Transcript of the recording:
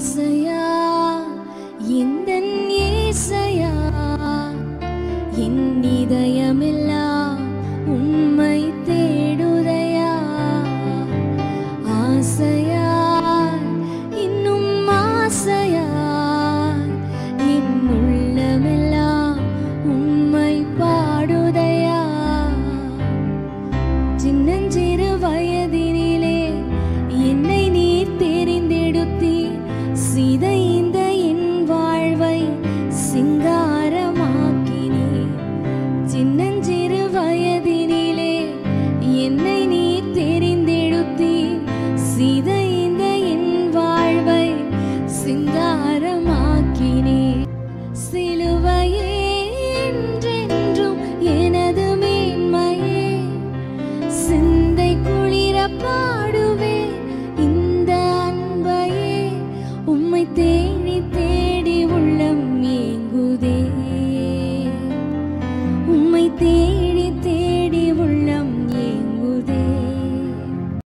ஏசையா எந்தன் ஏசையா என் இதயமெல்லாம் உம்மை தேடுதையா ஆசையா இன்னும் ஆசையா என் உள்ளமெல்லாம் உம்மை பாடுதையா சின்னஞ்சிறு வயதினிலே என்னை நீர் தெரிந்தெடுத்தீர் சிதைந்த என் வாழ்வை சிங்காரமாக்கினீர் சின்னஞ்சிறு வயதினிலே என்னை நீர் தெரிந்தெடுத்தீர் சிதைந்த என் வாழ்வை சிங்காரமாக்கினீர் சிலுவையே என்றென்றும் எனது மேன்மையே சிந்தை குளிர பாடுவேன் இந்த அன்பையே உம்மை தேடி தேடி உள்ளம் ஏங்குதே உம்மை தேடி